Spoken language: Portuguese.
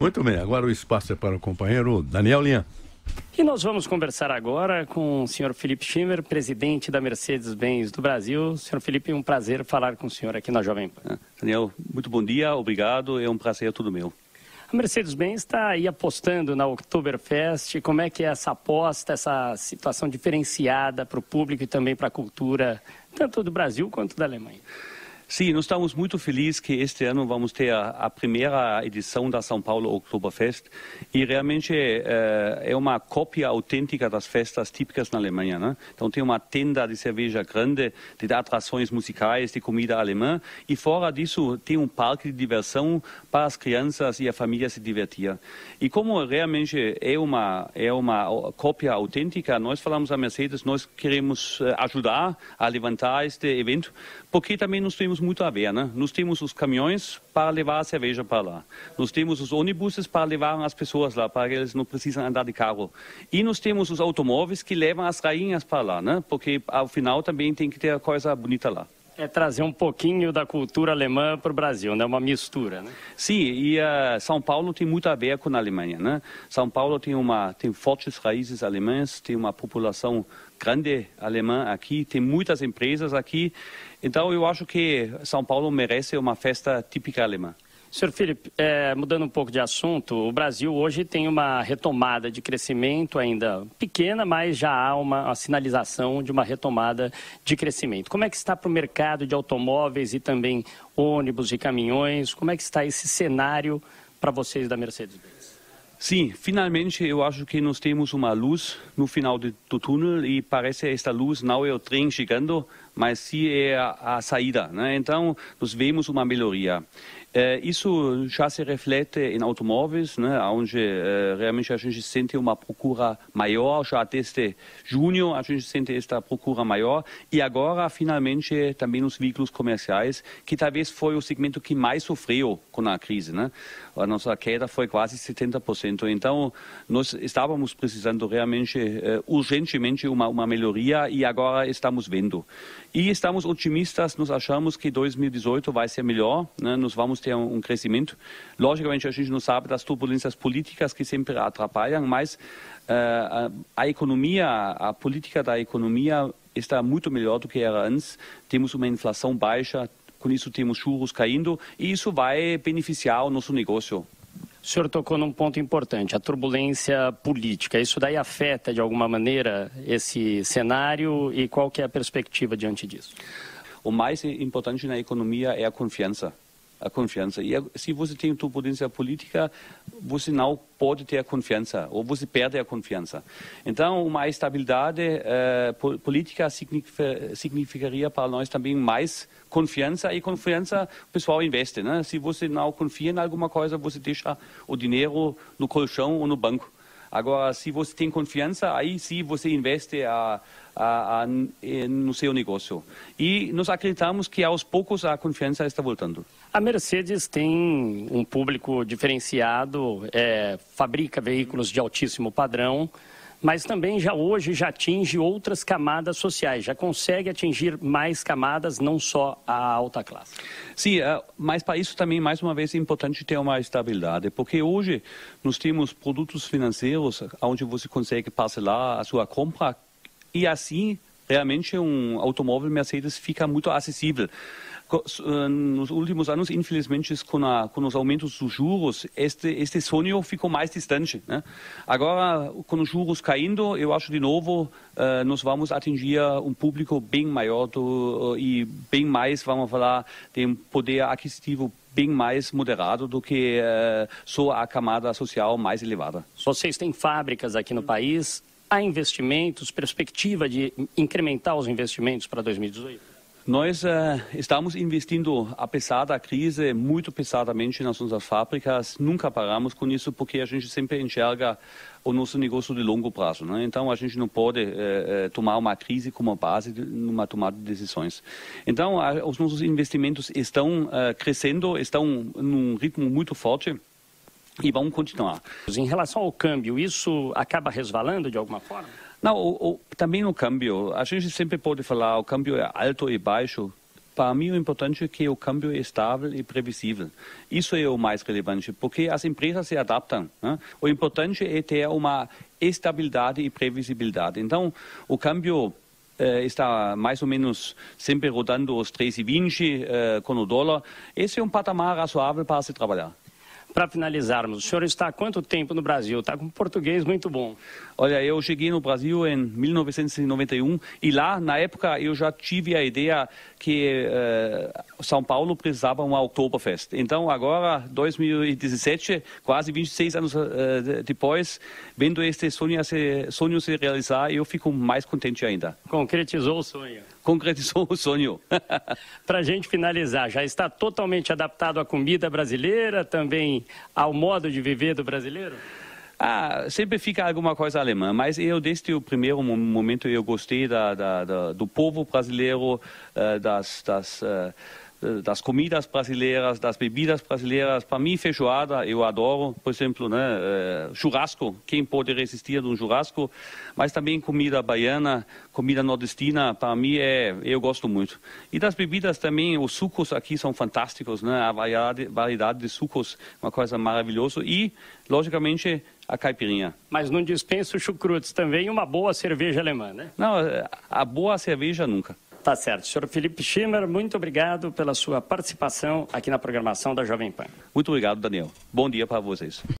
Muito bem, agora o espaço é para o companheiro Daniel Lian. E nós vamos conversar agora com o senhor Felipe Schimmer, presidente da Mercedes-Benz do Brasil. Senhor Felipe, um prazer falar com o senhor aqui na Jovem Pan. Daniel, muito bom dia, obrigado, é um prazer todo meu. A Mercedes-Benz está aí apostando na Oktoberfest. Como é que é essa aposta, essa situação diferenciada para o público e também para a cultura, tanto do Brasil quanto da Alemanha? Sim, nós estamos muito felizes que este ano vamos ter a primeira edição da São Paulo Oktoberfest e realmente é uma cópia autêntica das festas típicas na Alemanha, né? Então tem uma tenda de cerveja grande, de atrações musicais, de comida alemã e fora disso tem um parque de diversão para as crianças e a família se divertir. E como realmente é uma cópia autêntica, nós falamos à Mercedes, nós queremos ajudar a levantar este evento, porque também nós temos muito a ver, né? Nós temos os caminhões para levar a cerveja para lá. Nós temos os ônibus para levar as pessoas lá, para que eles não precisam andar de carro. E nós temos os automóveis que levam as rainhas para lá, né? Porque ao final também tem que ter coisa bonita lá. É trazer um pouquinho da cultura alemã para o Brasil, né? Uma mistura, né? Sim, e São Paulo tem muito a ver com a Alemanha, né? São Paulo tem fortes raízes alemãs, tem uma população grande alemã aqui, tem muitas empresas aqui. Então eu acho que São Paulo merece uma festa típica alemã. Senhor Felipe, mudando um pouco de assunto, o Brasil hoje tem uma retomada de crescimento ainda pequena, mas já há uma sinalização de uma retomada de crescimento. Como é que está para o mercado de automóveis e também ônibus e caminhões? Como é que está esse cenário para vocês da Mercedes-Benz? Sim, finalmente eu acho que nós temos uma luz no final do túnel e parece que esta luz não é o trem chegando, mas sim é a saída, né? Então nós vemos uma melhoria. Isso já se reflete em automóveis, né, onde realmente a gente sente uma procura maior, já desde junho a gente sente esta procura maior e agora finalmente também nos veículos comerciais, que talvez foi o segmento que mais sofreu com a crise, né? A nossa queda foi quase 70%, então nós estávamos precisando realmente urgentemente uma melhoria e agora estamos vendo. E estamos otimistas, nós achamos que 2018 vai ser melhor, né? Nós vamos ter um crescimento. Logicamente, a gente não sabe das turbulências políticas que sempre atrapalham, mas a economia, a política da economia está muito melhor do que era antes. Temos uma inflação baixa, com isso temos juros caindo e isso vai beneficiar o nosso negócio. O senhor tocou num ponto importante, a turbulência política. Isso daí afeta de alguma maneira esse cenário e qual que é a perspectiva diante disso? O mais importante na economia é a confiança. A confiança. E se você tem turbulência política, você não pode ter a confiança, ou você perde a confiança. Então, uma estabilidade política significaria para nós também mais confiança, e confiança o pessoal investe, né? Se você não confia em alguma coisa, você deixa o dinheiro no colchão ou no banco. Agora, se você tem confiança, aí sim você investe no seu negócio. E nós acreditamos que aos poucos a confiança está voltando. A Mercedes tem um público diferenciado, fabrica veículos de altíssimo padrão, mas também hoje já atinge outras camadas sociais, já consegue atingir mais camadas, não só a alta classe. Sim, mas para isso também, mais uma vez, é importante ter uma estabilidade, porque hoje nós temos produtos financeiros onde você consegue parcelar a sua compra e assim, realmente, um automóvel Mercedes fica muito acessível. Nos últimos anos, infelizmente, com os aumentos dos juros, este sonho ficou mais distante, né? Agora, com os juros caindo, eu acho de novo, nós vamos atingir um público bem maior e bem mais, vamos falar, tem um poder aquisitivo bem mais moderado do que só a camada social mais elevada. Vocês têm fábricas aqui no país, há investimentos, perspectiva de incrementar os investimentos para 2018? Nós estamos investindo, apesar da crise, muito pesadamente nas nossas fábricas. Nunca paramos com isso, porque a gente sempre enxerga o nosso negócio de longo prazo, né? Então, a gente não pode tomar uma crise como base numa tomada de decisões. Então, os nossos investimentos estão crescendo, estão num ritmo muito forte e vão continuar. Em relação ao câmbio, isso acaba resvalando de alguma forma? Não, também no câmbio, a gente sempre pode falar, o câmbio é alto e baixo. Para mim, o importante é que o câmbio é estável e previsível. Isso é o mais relevante, porque as empresas se adaptam, né? O importante é ter uma estabilidade e previsibilidade. Então, o câmbio está mais ou menos sempre rodando os 3,20 com o dólar. Esse é um patamar razoável para se trabalhar. Para finalizarmos, o senhor está há quanto tempo no Brasil? Está com um português muito bom. Olha, eu cheguei no Brasil em 1991 e lá, na época, eu já tive a ideia que São Paulo precisava uma Oktoberfest. Então, agora, 2017, quase 26 anos depois, vendo este sonho se realizar, eu fico mais contente ainda. Concretizou o sonho. Concretizou o sonho. Para a gente finalizar, já está totalmente adaptado à comida brasileira, também ao modo de viver do brasileiro? Sempre fica alguma coisa alemã, mas eu desde o primeiro momento eu gostei do povo brasileiro, das comidas brasileiras, das bebidas brasileiras. Para mim, feijoada, eu adoro, por exemplo, né, churrasco, quem pode resistir de um churrasco, mas também comida baiana, comida nordestina, para mim eu gosto muito. E das bebidas também, os sucos aqui são fantásticos, né, a variedade de sucos, uma coisa maravilhosa e, logicamente, a caipirinha. Mas não dispensa o chucrutes também e uma boa cerveja alemã, né? Não, a boa cerveja nunca. Tá certo. Senhor Felipe Schimmer, muito obrigado pela sua participação aqui na programação da Jovem Pan. Muito obrigado, Daniel. Bom dia para vocês.